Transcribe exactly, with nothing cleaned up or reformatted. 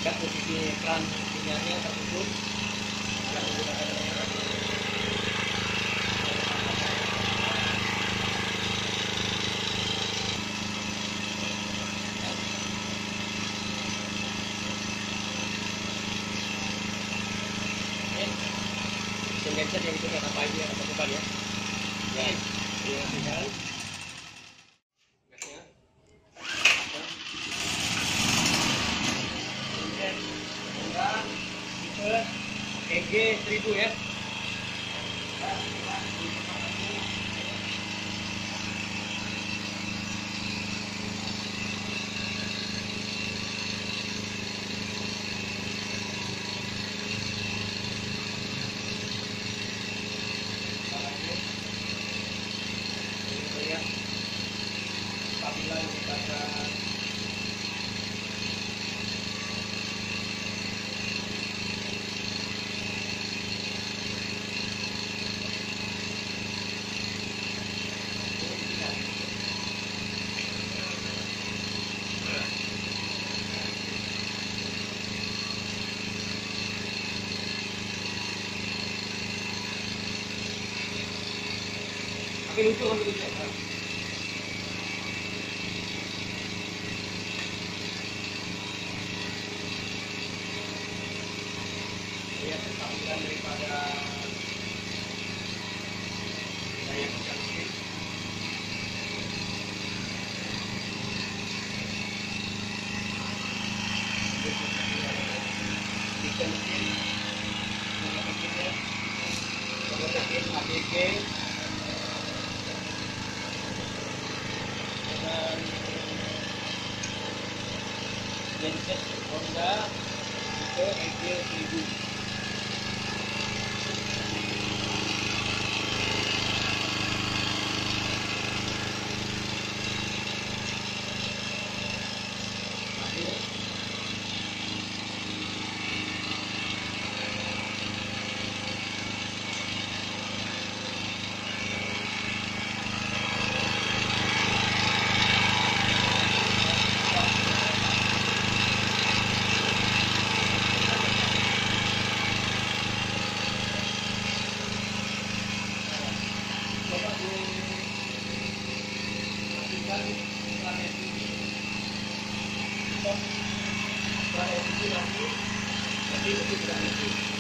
lihat posisi ekran minyaknya tertutup. Kita menggunakan minyak. Mesin genset yang itu apa aja apa coba ya. Ya, ini tinggal gasnya. Kemudian Honda tipe E G seribu ya. Apabila daripada Oke, lucu kan begitu ya. Lihat tampilan daripada daya tekan mesin. Tiga mesin, nomor mesinnya, nomor mesin A B G dengan genset Honda tipe E G seribu. Coba dimatikan planet ini. Stop planet ini nanti nanti itu tidak nanti.